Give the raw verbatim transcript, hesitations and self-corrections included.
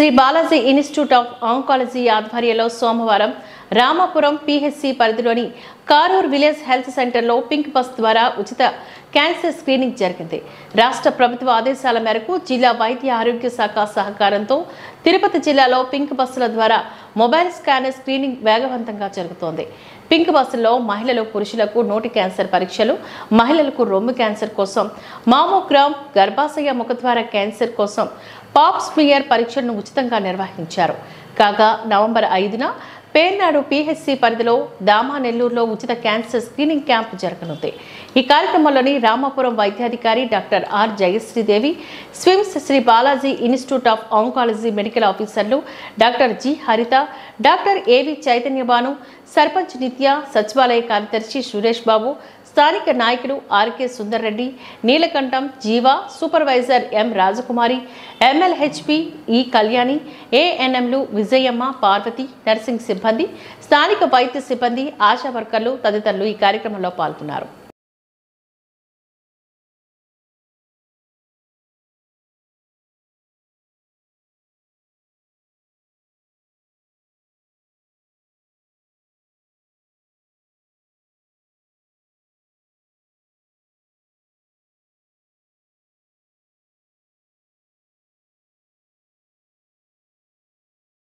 Shri Balaji institute of oncology ఆధ్వర్యంలో సోమవారం Ramapuram PHC పరిధిలోని కారూర్ విలేజ్ హెల్త్ సెంటర్లో పింక్ బస్ ద్వారా ఉచిత క్యాన్సర్ స్క్రీనింగ్ జరిగింది. రాష్ట్ర ప్రభుత్వ ఆదేశాల మేరకు జిల్లా వైద్య ఆరోగ్య శాఖ సహకారంతో తిరుపతి జిల్లాలో పింక్ బస్సుల ద్వారా మొబైల్ స్కానర్ స్క్రీనింగ్ వేగవంతంగా జరుగుతోంది. పింక్ బస్సుల్లో మహిళలు, పురుషులకు నోటి క్యాన్సర్ పరీక్షలు, మహిళలకు రొమ్ము క్యాన్సర్ కోసం మామోగ్రామ్, గర్భాశయ ముఖద్వార క్యాన్సర్ కోసం పాప్ స్మియర్ పరీక్షలను ఉచితంగా నిర్వహించారు. కాగా నవంబర్ ఐదున పేర్నాడు పీహెచ్సీ పరిధిలో దామా నెల్లూరులో ఉచిత క్యాన్సర్ స్క్రీనింగ్ క్యాంపు జరగనుంది. ఈ కార్యక్రమంలోని రామాపురం వైద్యాధికారి doctor R Jayasridevi, SVIMS Sri Balaji institute of oncology medical ఆఫీసర్లు doctor G Haritha, doctor A V Chaitanyabanu, sarpanch నిత్య, సచివాలయ కార్యదర్శి సురేష్ బాబు, స్థానిక నాయకులు R K Sundar Reddy, Neelakantam, Jeeva, supervisor M Rajakumari, MLHP E Kalyani, ఏఎన్ఎంలు విజయమ్మ, పార్వతి, నర్సింగ్ సిబ్బంది, స్థానిక వైద్య సిబ్బంది, ఆశా వర్కర్లు తదితరులు ఈ కార్యక్రమంలో పాల్గొన్నారు.